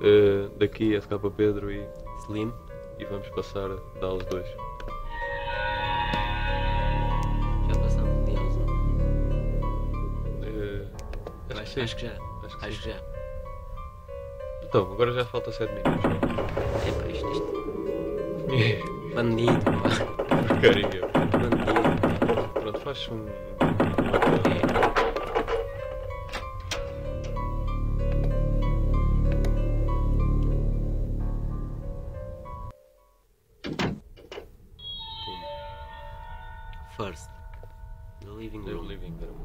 Daqui SKpedrooo e Slim. e vamos passar da aos dois. Já passamos de eles, não? Acho que sim. Acho que já. Acho que sim. já. Então, agora já falta 7 minutos. É pá, isto. Bandido, pá. Porcaria. Bandido. Pronto, faz um. First. The living The room. living room.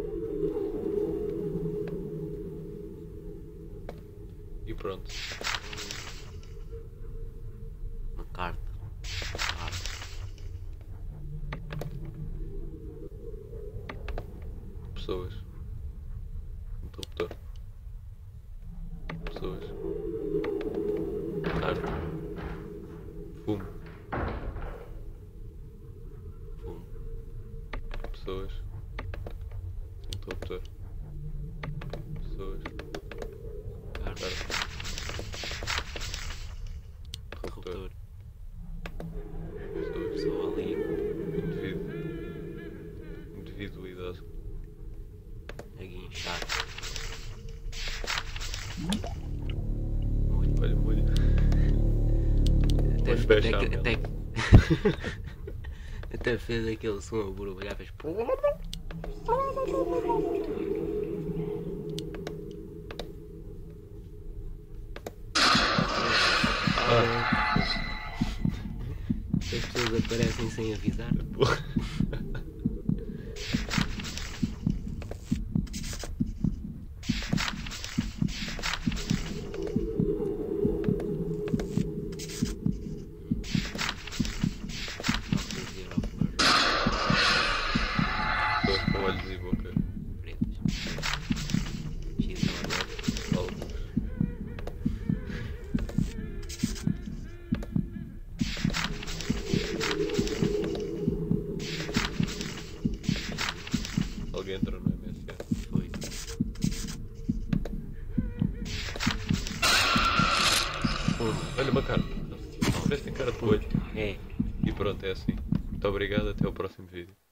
E pronto. Uma carta. Pessoas. Interruptor. Pessoas. Carta. Fumo. Fumo. Pessoas. Interruptor. Pessoas. Carta. Carta. Interruptor. Pessoas. Pessoa ali. Indivíduo. Individualidade. A guinchar. Olha, molho. Até, Molho até, bechamel. até fez aquele som a borbulhar, fez. As pessoas aparecem sem avisar. Pessoas com olhos e boca. Pretas. X Alguns. Alguém entrou no MSN. foi. Olha uma cara. Parece que tem cara de coelho. É. E pronto, é assim. Muito obrigado, até o próximo vídeo.